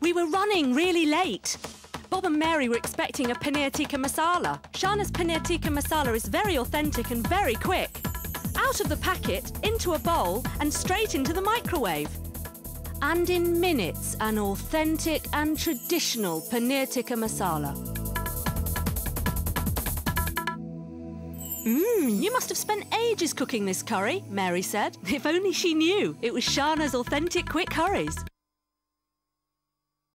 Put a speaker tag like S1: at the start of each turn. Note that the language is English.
S1: We were running really late. Bob and Mary were expecting a Paneer Tikka Masala. Shana's Paneer Tikka Masala is very authentic and very quick. Out of the packet, into a bowl, and straight into the microwave. And in minutes, an authentic and traditional Paneer Tikka Masala. You must have spent ages cooking this curry, Mary said. If only she knew. It was Shana's authentic quick curries.